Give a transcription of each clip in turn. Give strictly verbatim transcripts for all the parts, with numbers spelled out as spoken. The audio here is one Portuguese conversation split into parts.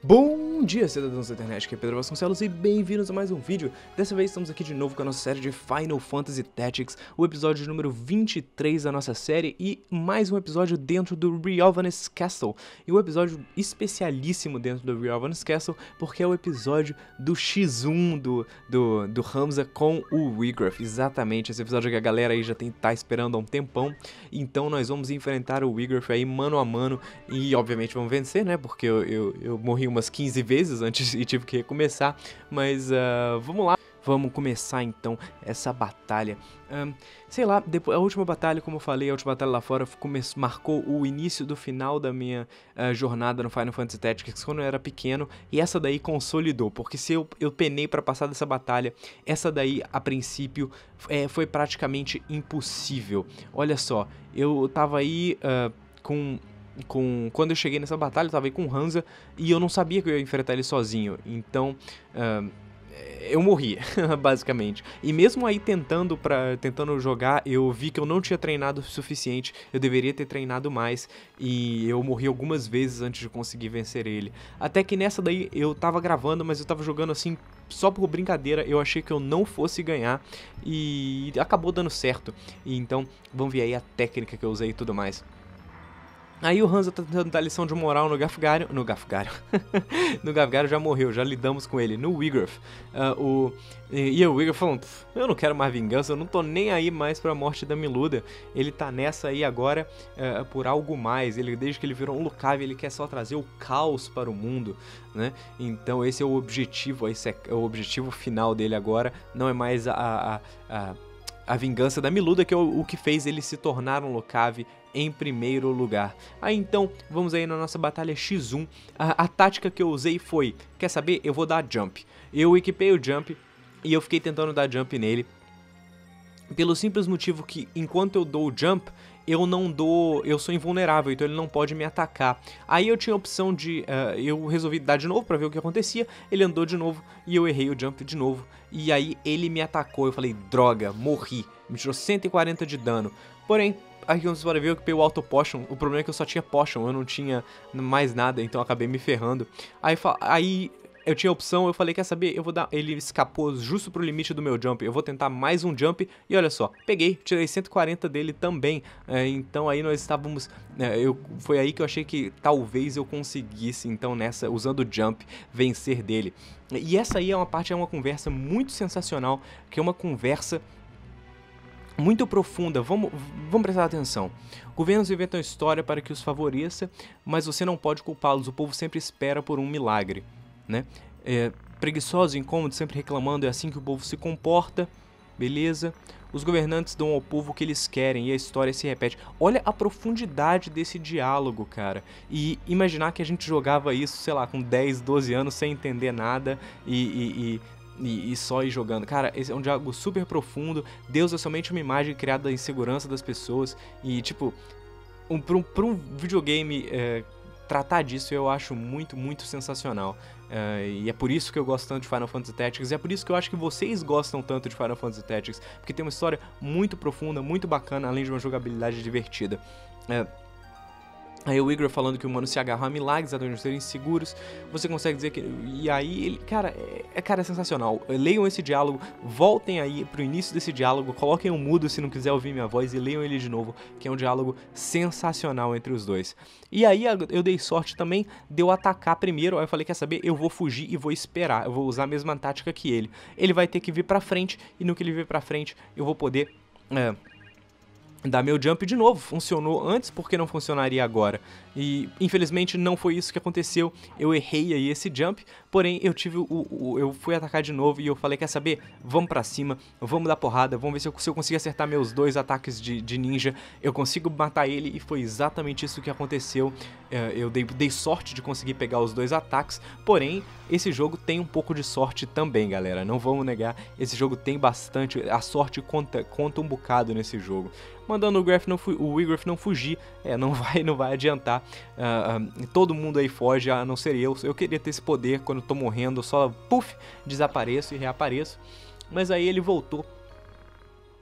Bom dia, cidadãos da internet, aqui é Pedro Vasconcelos e bem-vindos a mais um vídeo. Dessa vez estamos aqui de novo com a nossa série de Final Fantasy Tactics, o episódio número vinte e três da nossa série e mais um episódio dentro do Riovanes Castle. E um episódio especialíssimo dentro do Riovanes Castle, porque é o episódio do xis um do, do, do Hamza com o Wiegraf. Exatamente, esse episódio que a galera aí já tem, tá esperando há um tempão. Então nós vamos enfrentar o Wiegraf aí mano a mano e obviamente vamos vencer, né, porque eu, eu, eu morri umas quinze vezes antes e tive que recomeçar, mas uh, vamos lá, vamos começar então essa batalha. Um, sei lá, depois, a última batalha, como eu falei, a última batalha lá fora come, marcou o início do final da minha uh, jornada no Final Fantasy Tactics quando eu era pequeno, e essa daí consolidou, porque se eu, eu penei pra passar dessa batalha, essa daí a princípio é, foi praticamente impossível. Olha só, eu tava aí uh, com... Com, quando eu cheguei nessa batalha, eu tava aí com o Hamza e eu não sabia que eu ia enfrentar ele sozinho, então uh, eu morri, basicamente. E mesmo aí tentando, pra, tentando jogar, eu vi que eu não tinha treinado o suficiente, eu deveria ter treinado mais, e eu morri algumas vezes antes de conseguir vencer ele. Até que nessa daí eu tava gravando, mas eu tava jogando assim só por brincadeira, eu achei que eu não fosse ganhar e acabou dando certo. E então vamos ver aí a técnica que eu usei e tudo mais. Aí o Hamza tá tentando dar lição de moral no Gafgarion, no Gafgarion, no Gafgarion já morreu, já lidamos com ele, no Wiegraf. Uh, o, e, e o Wiegraf falando, eu não quero mais vingança, eu não tô nem aí mais pra morte da Miluda. Ele tá nessa aí agora uh, por algo mais, ele, desde que ele virou um Lucav, ele quer só trazer o caos para o mundo, né? Então esse é o objetivo, esse é o objetivo final dele agora, não é mais a... a, a A vingança da Miluda, que é o, o que fez ele se tornar um Lucav em primeiro lugar. Aí então, vamos aí na nossa batalha xis um. A, a tática que eu usei foi, quer saber? Eu vou dar jump. Eu equipei o jump e eu fiquei tentando dar jump nele. Pelo simples motivo que, enquanto eu dou o jump, eu não dou, eu sou invulnerável, então ele não pode me atacar. Aí eu tinha a opção de, uh, eu resolvi dar de novo pra ver o que acontecia, ele andou de novo e eu errei o jump de novo. E aí ele me atacou, eu falei, droga, morri, me tirou cento e quarenta de dano. Porém, aqui como vocês podem ver, eu equipei o Auto Potion, o problema é que eu só tinha Potion, eu não tinha mais nada, então eu acabei me ferrando. Aí, aí eu tinha a opção, eu falei, quer saber, eu vou dar, ele escapou justo pro limite do meu jump, eu vou tentar mais um jump, e olha só, peguei, tirei cento e quarenta dele também, é, então aí nós estávamos, é, eu, foi aí que eu achei que talvez eu conseguisse, então nessa, usando o jump, vencer dele. E essa aí é uma parte, é uma conversa muito sensacional, que é uma conversa muito profunda, vamos, vamos prestar atenção. Governos inventam história para que os favoreça, mas você não pode culpá-los, o povo sempre espera por um milagre. Né? É, preguiçoso, incômodo, sempre reclamando, é assim que o povo se comporta, beleza? Os governantes dão ao povo o que eles querem e a história se repete. Olha a profundidade desse diálogo, cara. E imaginar que a gente jogava isso, sei lá, com dez, doze anos sem entender nada e... e, e... E, e só ir jogando. Cara, esse é um diálogo super profundo. Deus é somente uma imagem criada da insegurança das pessoas. E, tipo, um, pra, um, pra um videogame é, tratar disso eu acho muito, muito sensacional. Uh, e é por isso que eu gosto tanto de Final Fantasy Tactics. E é por isso que eu acho que vocês gostam tanto de Final Fantasy Tactics. Porque tem uma história muito profunda, muito bacana, além de uma jogabilidade divertida. Uh, Aí o Wiegraf falando que o humano se agarra a milagres, a de serem seguros. Você consegue dizer que... E aí, ele... Cara, é, cara, é sensacional. Leiam esse diálogo, voltem aí pro início desse diálogo, coloquem um mudo se não quiser ouvir minha voz e leiam ele de novo, que é um diálogo sensacional entre os dois. E aí eu dei sorte também de eu atacar primeiro, aí eu falei, quer saber? Eu vou fugir e vou esperar, eu vou usar a mesma tática que ele. Ele vai ter que vir pra frente, e no que ele vir pra frente, eu vou poder... É, dar meu jump de novo. Funcionou antes, por que não funcionaria agora? E infelizmente não foi isso que aconteceu, eu errei aí esse jump, porém eu tive o, o eu fui atacar de novo e eu falei, quer saber, vamos pra cima, vamos dar porrada, vamos ver se eu, se eu consigo acertar meus dois ataques de, de ninja, eu consigo matar ele, e foi exatamente isso que aconteceu. É, eu dei, dei sorte de conseguir pegar os dois ataques, porém esse jogo tem um pouco de sorte também, galera, não vamos negar, esse jogo tem bastante, a sorte conta, conta um bocado nesse jogo. Mandando o, Graf não, o Wiegraf não fugir, é, não vai, não vai adiantar. Uh, uh, todo mundo aí foge, a não ser eu. Eu queria ter esse poder quando eu tô morrendo, eu só puff, desapareço e reapareço. Mas aí ele voltou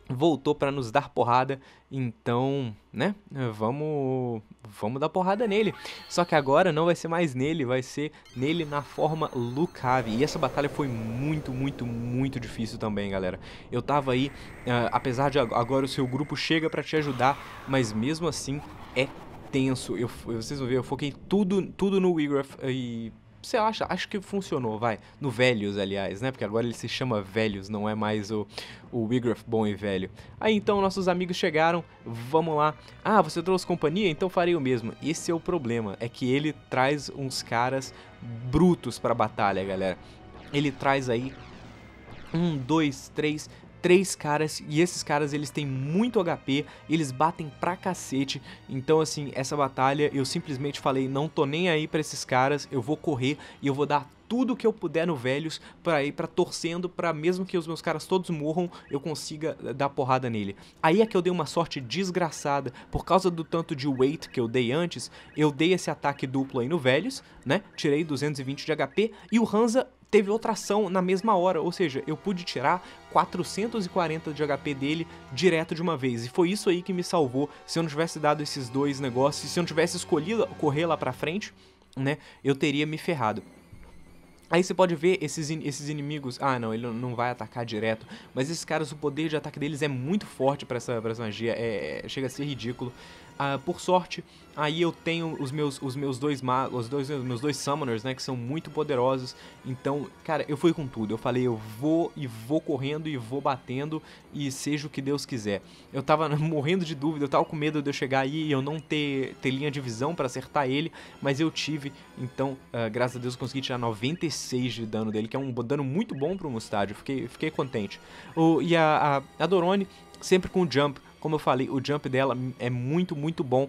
voltou pra nos dar porrada, então, né, vamos, vamos dar porrada nele. Só que agora não vai ser mais nele, vai ser nele na forma Lucavi. E essa batalha foi muito, muito, muito difícil também, galera. Eu tava aí, uh, apesar de agora o seu grupo chega pra te ajudar, mas mesmo assim é tenso. Eu, vocês vão ver, eu foquei tudo, tudo no Wiggrath e... Você acha? Acho que funcionou, vai. No Velhos, aliás, né? Porque agora ele se chama Velhos, não é mais o, o Wiggrath bom e velho. Aí então nossos amigos chegaram, vamos lá. Ah, você trouxe companhia? Então farei o mesmo. Esse é o problema, é que ele traz uns caras brutos pra batalha, galera. Ele traz aí um, dois, três... Três caras, e esses caras eles têm muito H P, eles batem pra cacete. Então assim, essa batalha eu simplesmente falei, não tô nem aí pra esses caras, eu vou correr e eu vou dar tudo que eu puder no Velhos pra ir pra torcendo pra mesmo que os meus caras todos morram, eu consiga dar porrada nele. Aí é que eu dei uma sorte desgraçada, por causa do tanto de weight que eu dei antes, eu dei esse ataque duplo aí no Velhos, né, tirei duzentos e vinte de H P, e o Hansa teve outra ação na mesma hora, ou seja, eu pude tirar quatrocentos e quarenta de H P dele direto de uma vez, e foi isso aí que me salvou. Se eu não tivesse dado esses dois negócios, se eu não tivesse escolhido correr lá pra frente, né, eu teria me ferrado. Aí você pode ver esses, in esses inimigos, ah não, ele não vai atacar direto, mas esses caras, o poder de ataque deles é muito forte pra essa, pra essa magia, é, chega a ser ridículo. Ah, por sorte, aí eu tenho os meus, os meus dois magos, os dois, os meus dois summoners, né, que são muito poderosos. Então, cara, eu fui com tudo. Eu falei, eu vou e vou correndo e vou batendo e seja o que Deus quiser. Eu tava morrendo de dúvida, eu tava com medo de eu chegar aí e eu não ter, ter linha de visão pra acertar ele, mas eu tive. Então, uh, graças a Deus, eu consegui tirar noventa e seis de dano dele, que é um dano muito bom pro Mustad. Fiquei, fiquei contente. O, e a, a, a Dorone, sempre com o jump. Como eu falei, o jump dela é muito, muito bom,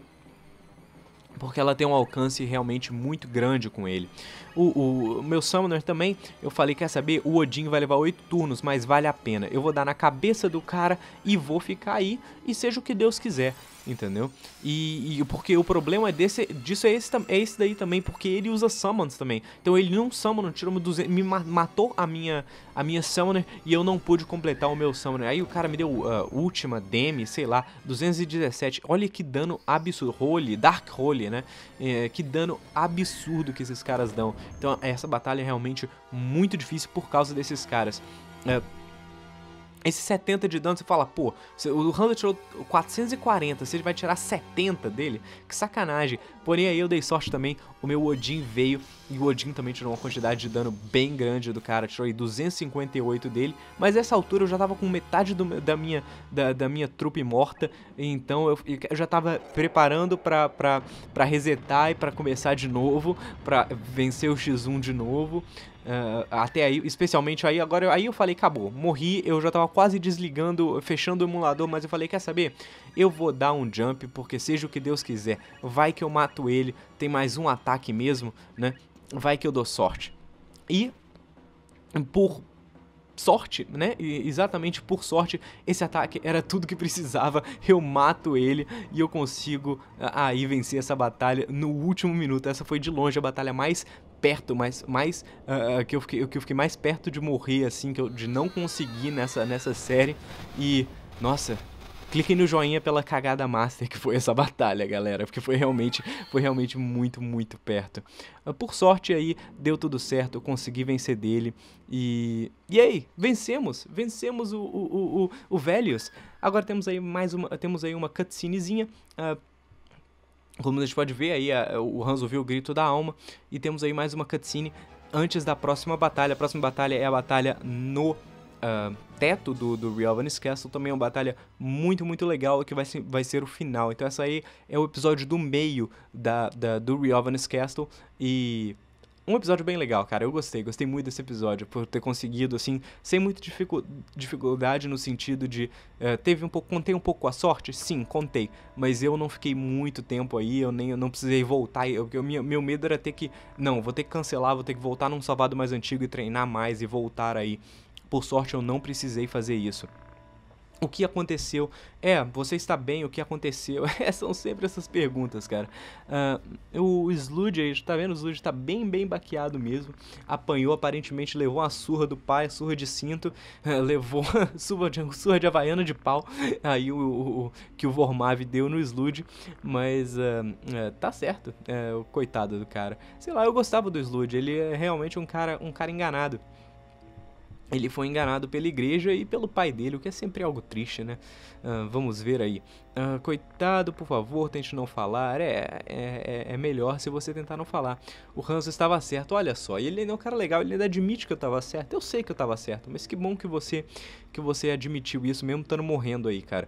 porque ela tem um alcance realmente muito grande com ele. O, o meu Summoner também, eu falei, quer saber? O Odin vai levar oito turnos, mas vale a pena. Eu vou dar na cabeça do cara e vou ficar aí, e seja o que Deus quiser, entendeu? E, e porque o problema desse, disso é esse, é esse daí também, porque ele usa Summons também. Então ele não Summon, tirou duzentos, me matou a minha, a minha Summoner e eu não pude completar o meu Summoner. Aí o cara me deu uh, Última, Demi, sei lá, duzentos e dezessete. Olha que dano absurdo. Holy, Dark Holy, né? É, que dano absurdo que esses caras dão. Então essa batalha é realmente muito difícil por causa desses caras. É, esse setenta de dano, você fala, pô, o Hansa tirou quatrocentos e quarenta, você vai tirar setenta dele? Que sacanagem. Porém, aí eu dei sorte também, o meu Odin veio, e o Odin também tirou uma quantidade de dano bem grande do cara, tirou aí duzentos e cinquenta e oito dele, mas nessa altura eu já tava com metade do, da, minha, da, da minha trupe morta, então eu, eu já tava preparando pra, pra, pra resetar e pra começar de novo, pra vencer o X um de novo. Uh, até aí, especialmente aí, agora aí eu falei, acabou, morri, eu já tava quase desligando, fechando o emulador, mas eu falei, quer saber? Eu vou dar um jump, porque seja o que Deus quiser, vai que eu mato ele, tem mais um ataque mesmo, né? Vai que eu dou sorte. E, por sorte, né? E exatamente por sorte, esse ataque era tudo que precisava, eu mato ele e eu consigo aí vencer essa batalha no último minuto. Essa foi de longe a batalha mais perto, mais, mais uh, que, eu fiquei, que eu fiquei mais perto de morrer, assim, que eu, de não conseguir nessa, nessa série. E, nossa, cliquem no joinha pela cagada master que foi essa batalha, galera, porque foi realmente, foi realmente muito, muito perto. Uh, por sorte aí, deu tudo certo, eu consegui vencer dele. E, e aí, vencemos, vencemos o, o, o, o, o Velhos. Agora temos aí mais uma, temos aí uma cutscenezinha. Uh, Como a gente pode ver aí, a, o Hanzo viu o grito da alma. E temos aí mais uma cutscene antes da próxima batalha. A próxima batalha é a batalha no uh, teto do, do Riovanes Castle. Também é uma batalha muito, muito legal, que vai ser, vai ser o final. Então essa aí é o episódio do meio da, da, do Riovanes Castle. E um episódio bem legal, cara. Eu gostei, gostei muito desse episódio, por ter conseguido, assim, sem muita dificu dificuldade no sentido de... Uh, teve um pouco, contei um pouco a sorte? Sim, contei. Mas eu não fiquei muito tempo aí, eu nem eu não precisei voltar. Eu, eu, meu, meu medo era ter que... Não, vou ter que cancelar, vou ter que voltar num salvado mais antigo e treinar mais e voltar aí. Por sorte, eu não precisei fazer isso. O que aconteceu? É, você está bem? O que aconteceu? É, são sempre essas perguntas, cara. Uh, o Sludge aí, tá vendo? O Sludge tá bem, bem baqueado mesmo. Apanhou, aparentemente levou uma surra do pai, surra de cinto. Uh, levou surra de, surra de havaiana de pau. Aí o, o, o que o Vormav deu no Sludge. Mas uh, uh, tá certo. Uh, o coitado do cara. Sei lá, eu gostava do Sludge. Ele é realmente um cara, um cara enganado. Ele foi enganado pela igreja e pelo pai dele, o que é sempre algo triste, né? Uh, vamos ver aí. Uh, coitado, por favor, tente não falar. É, é, é melhor se você tentar não falar. O Hanzo estava certo, olha só. E ele é um cara legal, ele ainda admite que eu estava certo. Eu sei que eu estava certo, mas que bom que você que você admitiu isso mesmo estando morrendo aí, cara.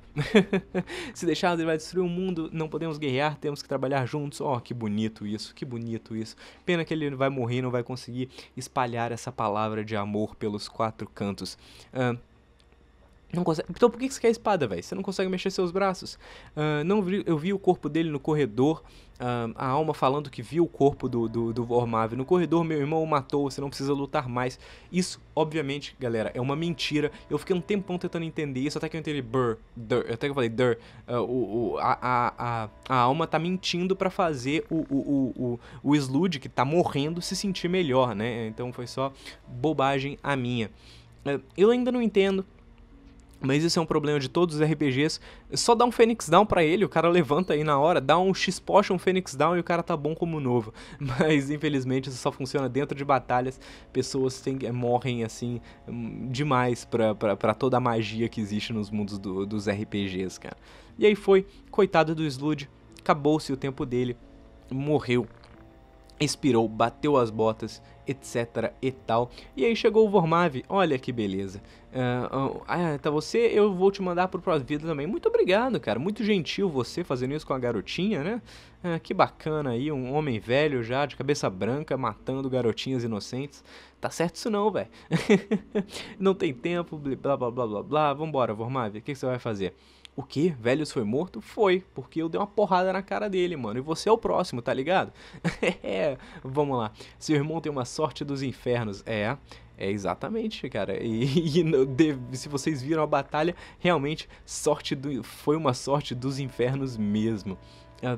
Se deixar, ele vai destruir o mundo. Não podemos guerrear, temos que trabalhar juntos. Oh, que bonito isso, que bonito isso. Pena que ele vai morrer e não vai conseguir espalhar essa palavra de amor pelos quatro cantos. Uh, Não consegue... Então por que você quer a espada, velho? Você não consegue mexer seus braços? Uh, não vi... Eu vi o corpo dele no corredor. Uh, a alma falando que viu o corpo do, do, do Vormav no corredor. Meu irmão o matou, você não precisa lutar mais. Isso, obviamente, galera, é uma mentira. Eu fiquei um tempão tentando entender isso, até que eu entendi. Brr, dur, até que eu falei, dur. Uh, o, o, a, a, a, a alma tá mentindo pra fazer o, o, o, o, o Sludge, que tá morrendo, se sentir melhor, né? Então foi só bobagem a minha. Uh, eu ainda não entendo. Mas isso é um problema de todos os R P Gs. Só dá um Phoenix Down pra ele, o cara levanta aí na hora, dá um X-Potion Phoenix Down e o cara tá bom como novo. Mas infelizmente isso só funciona dentro de batalhas. Pessoas tem, morrem assim demais pra, pra, pra toda a magia que existe nos mundos do, dos R P Gs, cara. E aí foi, coitado do Sludge, acabou-se o tempo dele, morreu. Expirou, bateu as botas, etc e tal. E aí chegou o Vormav, olha que beleza. Uh, uh, ah, tá você, eu vou te mandar pro próximo vídeo também. Muito obrigado, cara, muito gentil você fazendo isso com a garotinha, né? Uh, que bacana aí, um homem velho já, de cabeça branca, matando garotinhas inocentes. Tá certo isso não, velho. Não tem tempo, blá blá blá blá blá. Vambora, Vormav, o que, que você vai fazer? O que? Velhos foi morto? Foi, porque eu dei uma porrada na cara dele, mano. E você é o próximo, tá ligado? É, vamos lá. Seu irmão tem uma sorte dos infernos. É, é exatamente, cara. E, e de, se vocês viram a batalha, realmente sorte do, foi uma sorte dos infernos mesmo. É,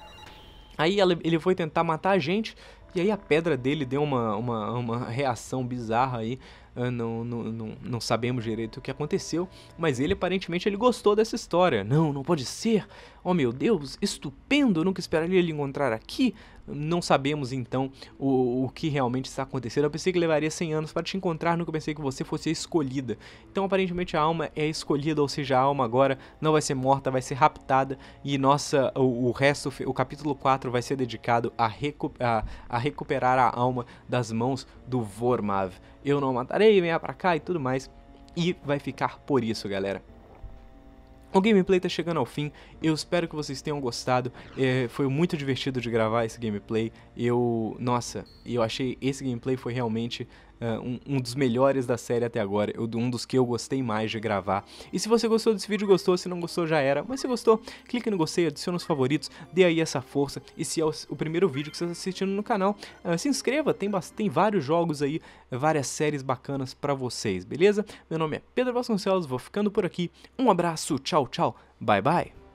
aí ela, ele foi tentar matar a gente. E aí a pedra dele deu uma, uma, uma reação bizarra aí. Uh, não, não, não, não sabemos direito o que aconteceu, mas ele aparentemente ele gostou dessa história. Não, não pode ser. Oh meu Deus, estupendo, eu nunca esperaria ele encontrar aqui. Não sabemos então o, o que realmente está acontecendo. Eu pensei que levaria cem anos para te encontrar, nunca pensei que você fosse a escolhida. Então aparentemente a alma é escolhida, ou seja, a alma agora não vai ser morta, vai ser raptada. E nossa, o, o resto, o capítulo quatro vai ser dedicado a, recu a, a recuperar a alma das mãos do Vormav. Eu não matarei, venha pra cá e tudo mais. E vai ficar por isso, galera. O gameplay tá chegando ao fim, eu espero que vocês tenham gostado, é, foi muito divertido de gravar esse gameplay, eu, nossa, eu achei esse gameplay foi realmente uh, um, um dos melhores da série até agora, eu, um dos que eu gostei mais de gravar. E se você gostou desse vídeo, gostou, se não gostou já era, mas se gostou, clique no gostei, adicione os favoritos, dê aí essa força, e se é o, o primeiro vídeo que você está assistindo no canal, uh, se inscreva, tem, tem vários jogos aí, várias séries bacanas pra vocês, beleza? Meu nome é Pedro Vasconcelos, vou ficando por aqui, um abraço, tchau, tchau, bye bye!